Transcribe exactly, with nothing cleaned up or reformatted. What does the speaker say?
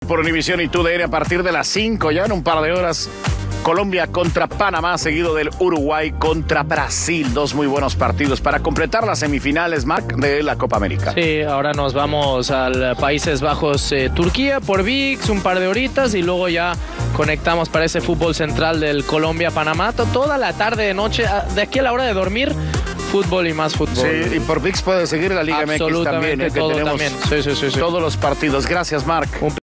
por Univisión y T U D N a partir de las cinco, ya en un par de horas. Colombia contra Panamá, seguido del Uruguay contra Brasil. Dos muy buenos partidos para completar las semifinales, Marc, de la Copa América. Sí, ahora nos vamos al Países Bajos, eh, Turquía, por V I X, un par de horitas y luego ya conectamos para ese fútbol central del Colombia-Panamá. Toda la tarde, de noche, de aquí a la hora de dormir, fútbol y más fútbol. Sí, y por V I X puede seguir la Liga M X también, eh, que todo tenemos también. Sí, sí, sí, sí. todos los partidos. Gracias, Marc. Un